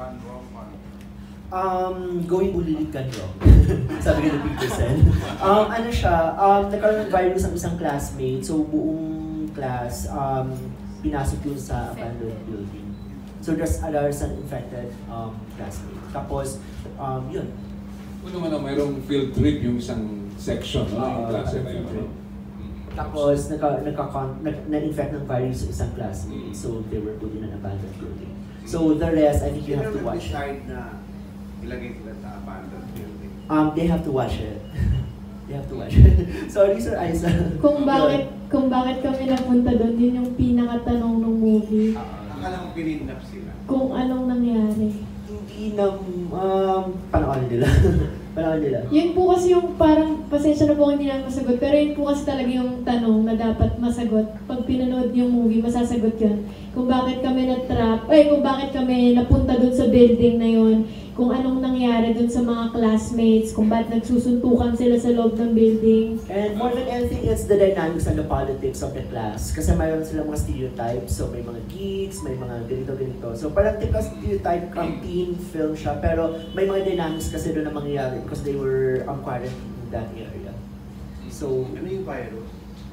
gone wrong on? Going bulilit gone wrong. Sabi nga ng Peter Sen. Ano siya, nagkaroon ng virus ang isang classmate. So buong class, pinasok yun sa abandoned building. So there's an infected classmate. Tapos, yun. Kung naman mayroong field trip yung isang section, yung klase na yun. Tapos, na-infect ng virus yung isang classmate. So they were put in an abandoned building. So the rest, I think you have to watch. Na ilagay sila sa abandoned building? They have to watch it. They have to watch it. Sorry, Sir Aiza. Kung bakit kami napunta doon, yun yung pinakatanong ng movie. Akala ko pinindap sila. Kung anong nangyari. Hindi na, panoorin nila. Panoorin nila. Yun po kasi yung parang, pasensya na po hindi lang masagot, pero yun po kasi talaga yung tanong na dapat masagot. Pag pinanood yung movie, masasagot yun. Kung bakit kami kung bakit kami napunta doon sa building na yun, kung anong nangyari dun sa mga classmates, kung ba't nagsusuntukan sila sa loob ng building. And more than anything, it's the dynamics and the politics of the class. Kasi mayroon silang mga stereotypes. So may mga geeks, may mga ganito-ganito. So parang typical stereotype teen film siya. Pero may mga dynamics kasi doon na mangyayari because they were quarantined in that area. So, Ano yung virus?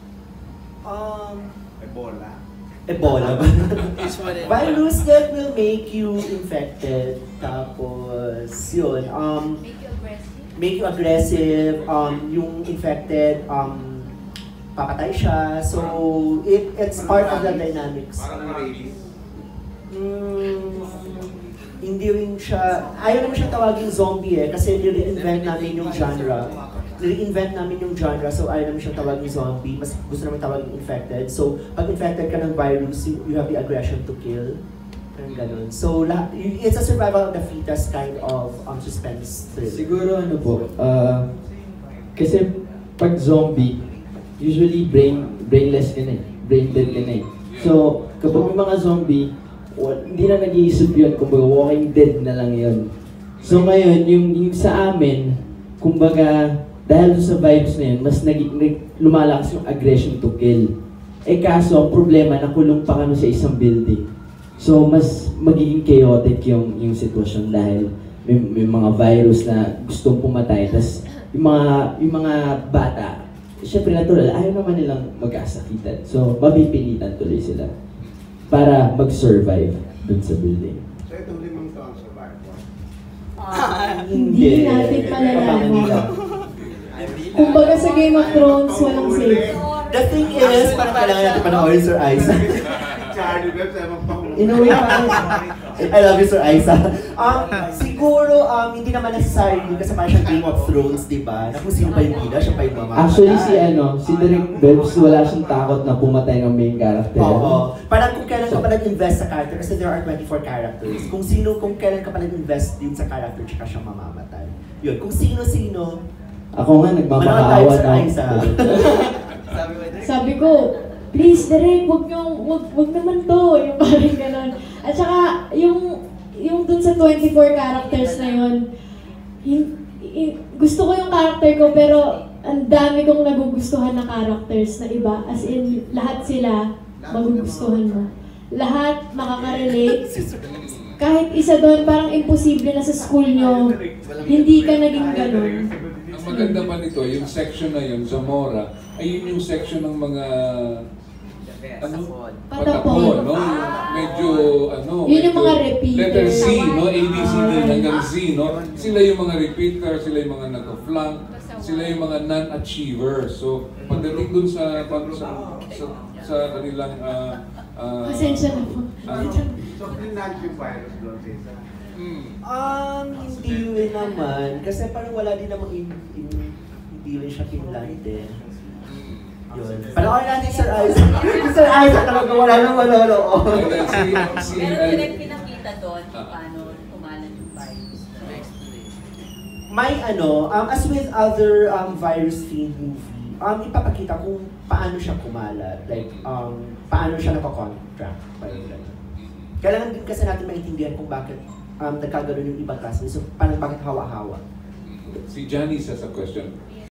Ebola. Ebola ba? Virus that will make you infected. Tapos, yun. Make you aggressive. Yung infected, papatay siya. So, it's part of the dynamics. Parang rabies. Hindi rin siya, ayaw naman siya tawagin zombie kasi nire-invent namin yung genre. Nire-invent namin yung genre, so ayaw naman siya tawagin zombie. Mas gusto namin tawagin infected. So, pag infected ka ng virus, you have the aggression to kill. Parang ganun. So, it's a survival of the fittest kind of suspense thriller. Siguro ano po, kasi pag zombie, usually brainless ka na eh. Brain dead ka na eh. So, kapag may mga zombie, hindi na nag-iisip yun, kumbaga walking dead na lang yun. So ngayon, yung sa amin, kumbaga, dahil sa virus na yun, mas lumalakas yung aggression to kill. Eh kaso, ang problema, nakulong pa kami sa isang building. So mas magiging chaotic yung sitwasyon dahil may mga virus na gustong pumatay. Tapos yung mga bata, syempre natural, ayaw naman nilang magkasakitan. So mapipilitan tuloy sila para mag-survive dun sa building. So itong 5 taon survival. Hindi natin malalaman. Kumbaga sa Game of Thrones, walang safe. The thing is, parang kailangan natin panoorin Sir Aiza. Charlie Webb, sa mga In a way, I love you, Sir Aiza. Siguro, hindi naman necessary yun kasi parang siyang Game of Thrones, di ba? Na kung sino pa yung bida, siya pa yung mamamatay. Actually, si Derek Bells, wala siyang takot na pumatay ng main character. Oo. Parang kung kailan ka pa nag-invest sa character, kasi there are 24 characters. Kung kailan ka pa nag-invest din sa character, tsaka siya mamamatay. Yun, kung sino-sino. Ako nga, nagmamakaawa na. Sabi ko, please, Derek, wag naman to. Yung parang ganon. At saka, yung dun sa 24 characters na yun, gusto ko yung character ko, pero ang dami kong nagugustuhan na characters na iba. As in, lahat sila magugustuhan mo. Lahat makaka-relate. Kahit isa doon, parang imposible na sa school nyo, hindi ka naging ganon. Ang maganda pa nito, yung section na yun, Zamora, ayun yung section ng mga patapon, no? Medyo, yun yung mga repeater. Letter C, no? ABCD hanggang Z, no? Sila yung mga repeater, sila yung mga nag-flank, sila yung mga non-achievers. So, pagdating dun sa kanilang Pasensya na po. So, pinag yung virus doon, Cesar? Hindi rin naman. Kasi parang wala din namang hindi rin siya pinland eh. Yun. Panoorin natin Sir Aiza. Sir Aiza talaga wala nang maloloo. Pero direct pinakita doon kung paano kumalat yung virus. May as with other virus-themed movie, ipapakita kung paano siya kumalat. Like, paano siya nakakontract. Kailangan din kasi natin maintindihan kung bakit nagkaganoon yung ibang classmates. So, parang bakit hawa-hawa. Si Johnny says a question.